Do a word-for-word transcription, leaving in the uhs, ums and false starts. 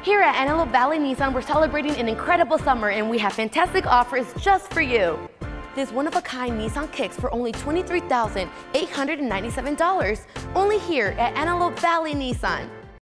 Here at Antelope Valley Nissan, we're celebrating an incredible summer and we have fantastic offers just for you. This one-of-a-kind Nissan Kicks for only twenty-three thousand eight hundred ninety-seven dollars, only here at Antelope Valley Nissan.